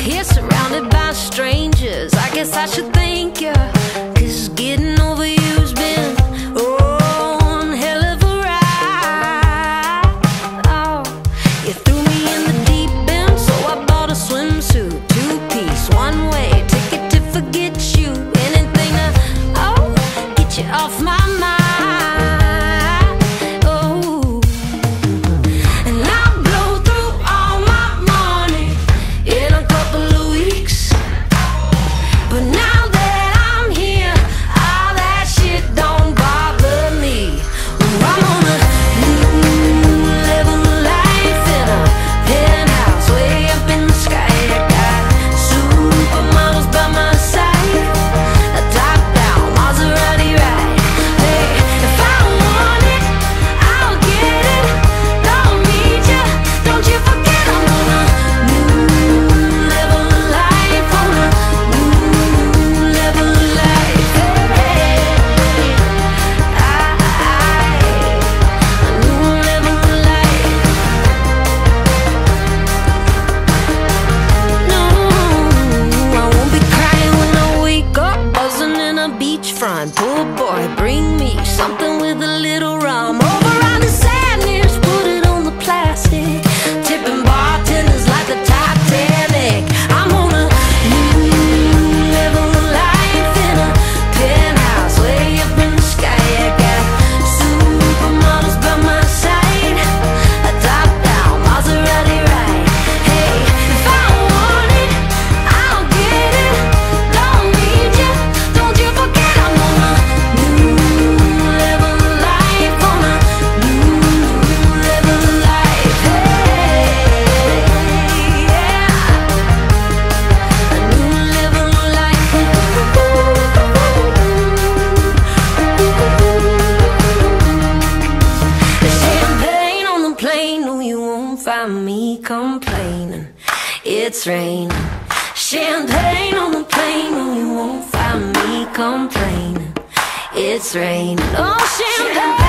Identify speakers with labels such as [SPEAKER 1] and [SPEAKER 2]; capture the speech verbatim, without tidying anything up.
[SPEAKER 1] Here surrounded by strangers, I guess I should thank you, 'cause getting over you's been oh, one hell of a ride. Oh, you threw me in the deep end, so I bought a swimsuit, two-piece, one-way ticket to forget you. Anything to, oh, get you off my mind. Beachfront, pool boy, bring me something with a little rum. Override the sadness, put it on the plastic. Tipping bartenders like the Titanic. I'm on a new level of life in a penthouse way up in the sky. I got supermodels by my side, a top-down Maserati ride. Hey, if I want it, I'll get it. Don't need you, don't you forget. Find me complaining, it's raining. Champagne on the plane, no, you won't find me complaining, it's raining. Oh, champagne.